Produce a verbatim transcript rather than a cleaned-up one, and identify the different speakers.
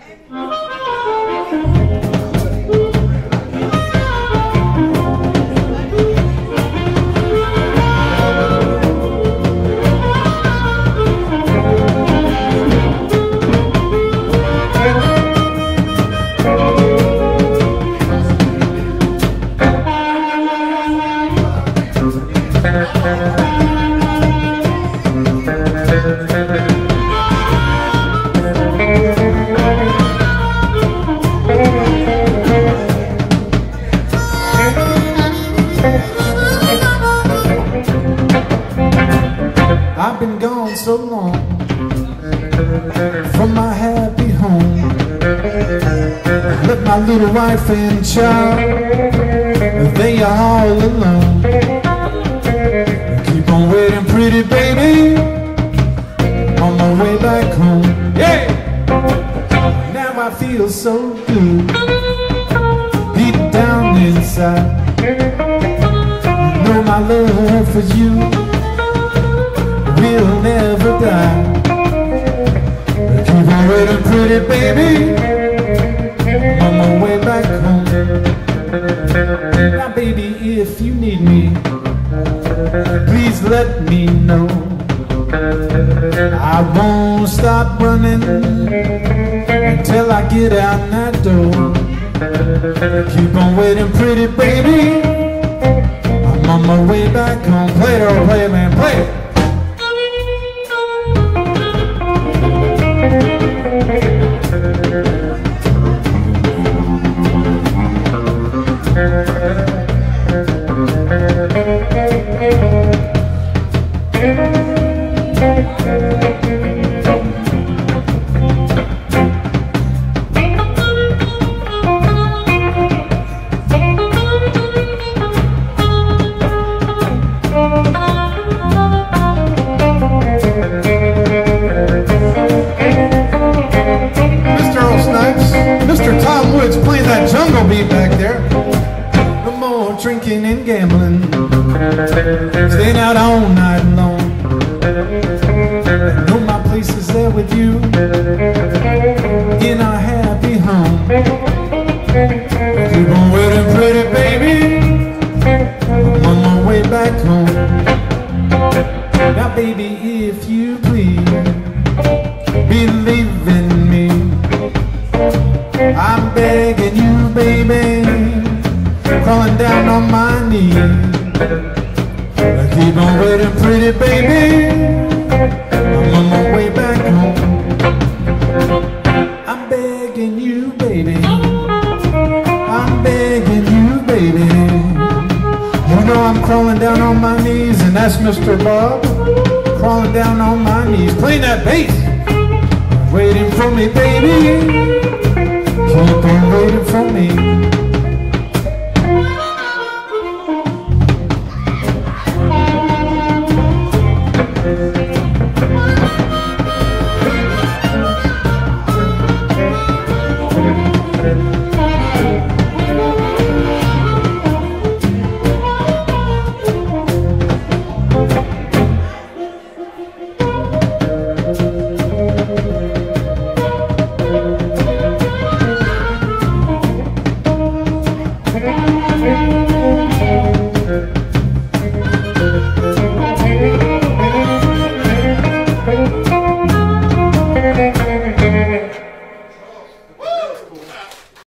Speaker 1: I've been gone so long from my happy home. Left my little wife and child, they are all alone. Keep on waiting, pretty baby, on my way back home. Yeah! Now I feel so good, deep down inside. You know my love for you will never die. Keep on waiting, pretty baby, on my way back home. Now baby, if you need me, please let me know. I won't stop running until I get out that door. Keep on waiting, pretty baby, I'm on my way back home. Play it or play it, man, play it. Playing that jungle beat back there. No more drinking and gambling, staying out all night long. I know my place is there with you in our happy home. Keep on waiting, pretty baby, I'm on my way back home. Now baby, if you please, believe in me. I'm begging you, baby, crawling down on my knees. Keep on waiting, pretty baby, I'm on my way back home. I'm begging you, baby, I'm begging you, baby. You know I'm crawling down on my knees, and that's Mister Bob, crawling down on my knees, playing that bass, waiting for me, baby. Keep on waiting for me.